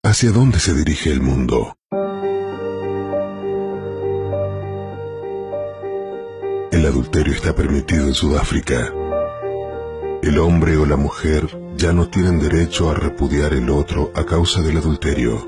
¿Hacia dónde se dirige el mundo? El adulterio está permitido en Sudáfrica. El hombre o la mujer ya no tienen derecho a repudiar el otro a causa del adulterio.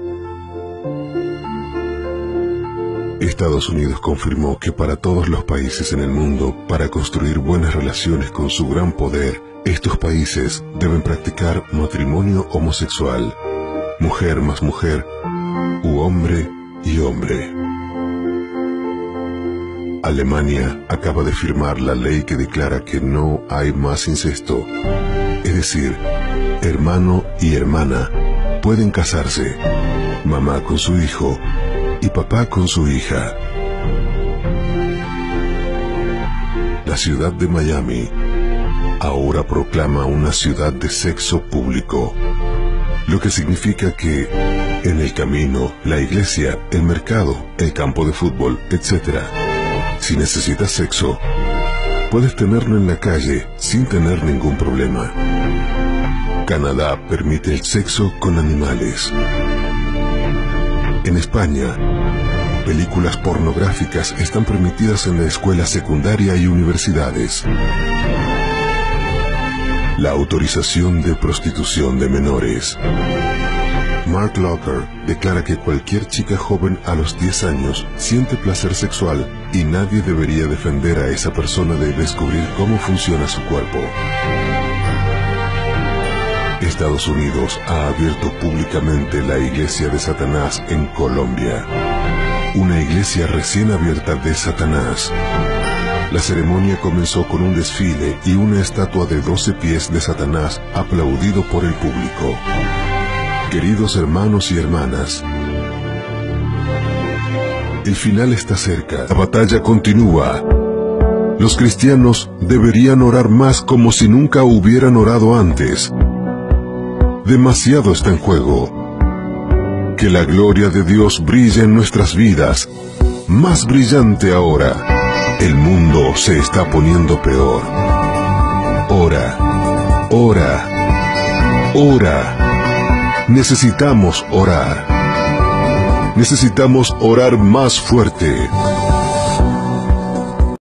Estados Unidos confirmó que para todos los países en el mundo, para construir buenas relaciones con su gran poder, estos países deben practicar matrimonio homosexual, mujer más mujer, u hombre y hombre. Alemania acaba de firmar la ley que declara que no hay más incesto, es decir, hermano y hermana pueden casarse, mamá con su hijo y papá con su hija. La ciudad de Miami ahora proclama una ciudad de sexo público, lo que significa que en el camino, la iglesia, el mercado, el campo de fútbol, etc., si necesitas sexo, puedes tenerlo en la calle sin tener ningún problema. Canadá permite el sexo con animales. En España, películas pornográficas están permitidas en la escuela secundaria y universidades. La autorización de prostitución de menores. Mark Locker declara que cualquier chica joven a los 10 años siente placer sexual y nadie debería defender a esa persona de descubrir cómo funciona su cuerpo. Estados Unidos ha abierto públicamente la iglesia de Satanás en Colombia. Una iglesia recién abierta de Satanás. La ceremonia comenzó con un desfile y una estatua de 12 pies de Satanás aplaudido por el público. Queridos hermanos y hermanas, el final está cerca. La batalla continúa. Los cristianos deberían orar más como si nunca hubieran orado antes. Demasiado está en juego. Que la gloria de Dios brille en nuestras vidas, más brillante ahora. El mundo se está poniendo peor. Ora, ora, ora. Necesitamos orar. Necesitamos orar más fuerte.